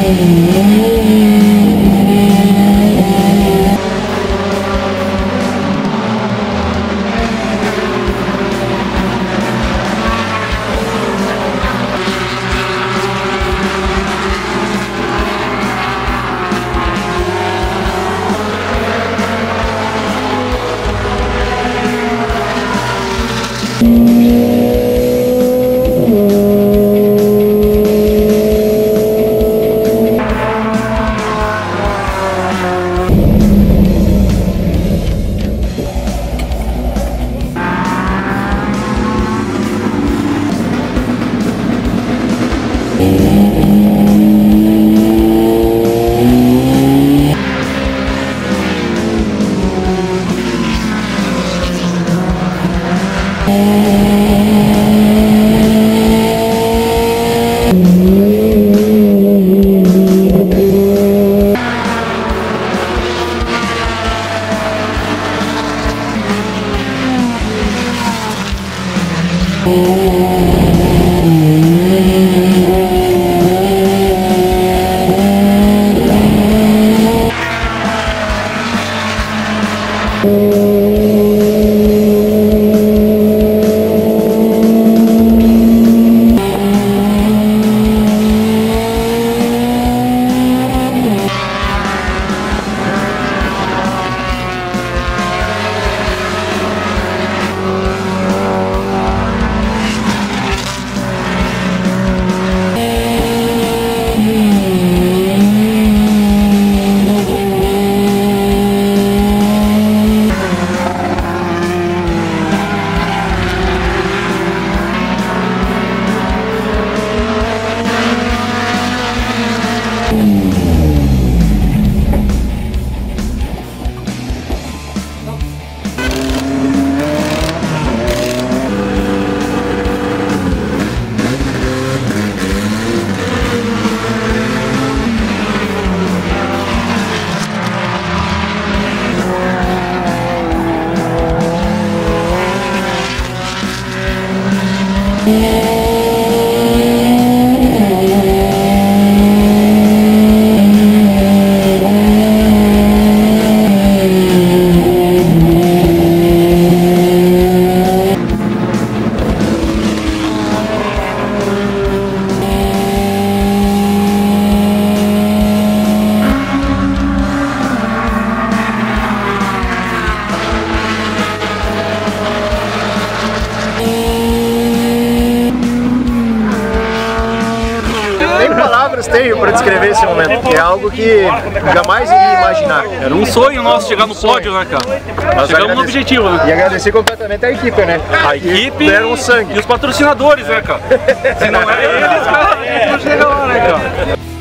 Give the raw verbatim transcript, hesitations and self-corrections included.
Tenho para descrever esse momento, que é algo que jamais iria imaginar. Era um sonho nosso chegar no pódio, né, cara? Nós chegamos no objetivo, né? E agradecer completamente a equipe, né? A equipe deram sangue. E os patrocinadores, né, cara? Se não é eles, cara, não chega lá, né, cara?